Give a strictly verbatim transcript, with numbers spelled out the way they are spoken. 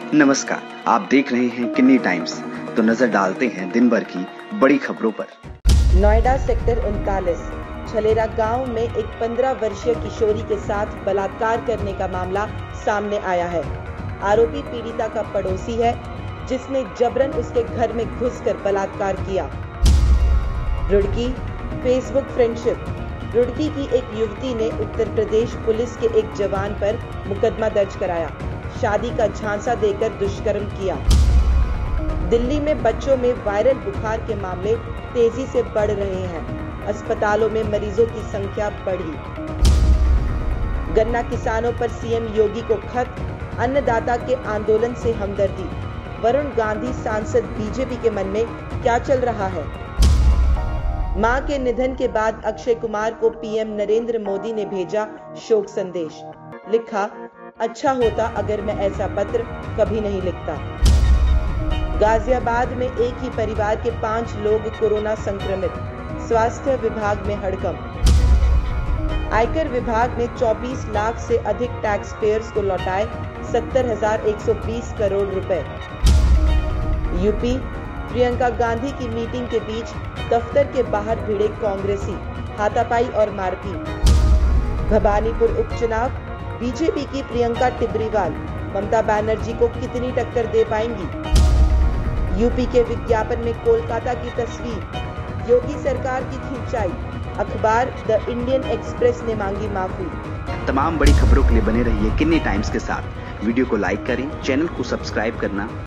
नमस्कार, आप देख रहे हैं किन्नी टाइम्स। तो नजर डालते हैं दिन भर की बड़ी खबरों पर। नोएडा सेक्टर उनतालीस छलेरा गांव में एक पंद्रह वर्षीय किशोरी के साथ बलात्कार करने का मामला सामने आया है। आरोपी पीड़िता का पड़ोसी है, जिसने जबरन उसके घर में घुसकर बलात्कार किया। Roorkee Facebook friendship. रुड़की की एक युवती ने उत्तर प्रदेश पुलिस के एक जवान पर मुकदमा दर्ज कराया। शादी का झांसा देकर दुष्कर्म किया। दिल्ली में बच्चों में वायरल बुखार के मामले तेजी से बढ़ रहे हैं। अस्पतालों में मरीजों की संख्या बढ़ी। गन्ना किसानों पर सीएम योगी को खत, अन्नदाता के आंदोलन से हमदर्दी। वरुण गांधी सांसद बीजेपी के मन में क्या चल रहा है? मां के निधन के बाद अक्षय कुमार को पीएम नरेंद्र मोदी ने भेजा शोक संदेश। लिखा, अच्छा होता अगर मैं ऐसा पत्र कभी नहीं लिखता। गाजियाबाद में एक ही परिवार के पांच लोग कोरोना संक्रमित, स्वास्थ्य विभाग में हड़कंप। आयकर विभाग ने चौबीस लाख से अधिक टैक्स पेयर्स को लौटाए सत्तर हजार एक सौ बीस करोड़ रुपए। यूपी, प्रियंका गांधी की मीटिंग के बीच दफ्तर के बाहर भिड़े कांग्रेसी, हाथापाई और मारपीट। भवानीपुर उपचुनाव, बीजेपी की प्रियंका टिब्रीवाल ममता बनर्जी को कितनी टक्कर दे पाएंगी? यूपी के विज्ञापन में कोलकाता की तस्वीर, योगी सरकार की खिंचाई। अखबार द इंडियन एक्सप्रेस ने मांगी माफी। तमाम बड़ी खबरों के लिए बने रहिए किन्नी टाइम्स के साथ। वीडियो को लाइक करें, चैनल को सब्सक्राइब करना